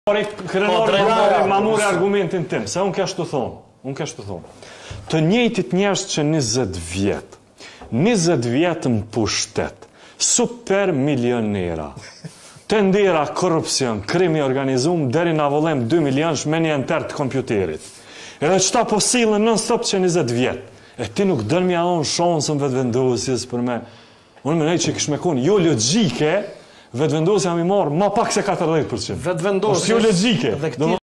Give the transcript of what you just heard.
Krenari ma more argumentin tim, se unë kështu thonë. Të njëjtit njerëz që 20 vjet në pushtet, super milionera, të ndera korupcion, krimi organizum, deri na vollem 2 milionësh me një enter të kompjuterit. Edhe qëta po silën non stop që 20 vjet. E ti nuk dërë mja onë shonsën vetëvendosjes për me. Unë më nejtë që këshme konë, jo logjike, vetëvendosja mi marë ma pak se 40%. Vetëvendosjes. Jo logjike.